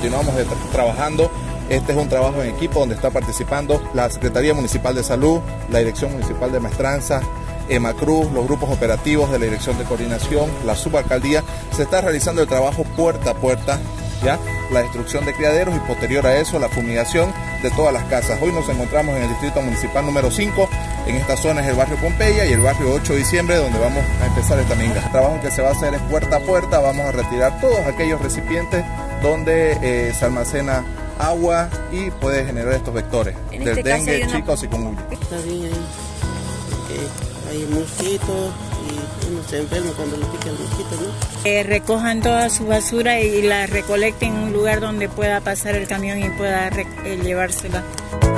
continuamos trabajando. Este es un trabajo en equipo donde está participando la Secretaría Municipal de Salud, la Dirección Municipal de Maestranza, EMACRUZ, los grupos operativos de la Dirección de Coordinación, la Subalcaldía. Se está realizando el trabajo puerta a puerta, ¿ya? La destrucción de criaderos y posterior a eso la fumigación de todas las casas. Hoy nos encontramos en el Distrito Municipal número 5, en esta zona es el barrio Pompeya y el barrio 8 de diciembre, donde vamos a empezar esta minga. El trabajo que se va a hacer es puerta a puerta, vamos a retirar todos aquellos recipientes donde se almacena agua y puede generar estos vectores del dengue, chicos y chikungunya. Está bien ahí, porque hay mosquitos y uno se enferma cuando le pica el mosquito, ¿no? Recojan toda su basura y la recolecten en un lugar donde pueda pasar el camión y pueda llevársela.